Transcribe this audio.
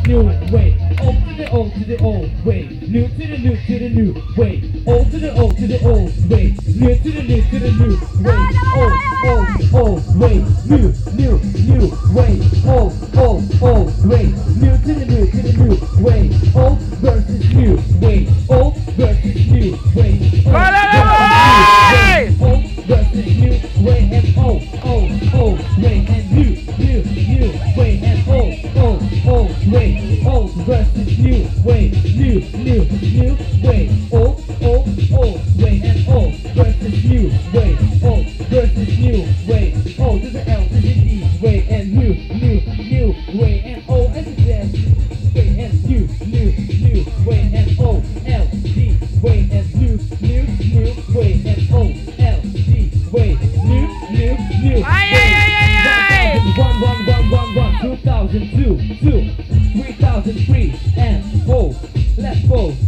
new way. Old to the old to the old way. New to the new to the new way. Old to the old to the old way. New to the new to the new way. Old way. New way. Old way. New to the new to the new way. Old versus new way. Old versus new way. Old versus new way and old way and new way and old way. Old versus new way. New way. Old way and old versus new way. Old versus new way. Old to the L to the D way and new way and old as it says way and new way and old L D way and new way and old L D way new way. 2002, 3003 and 4. Let's go.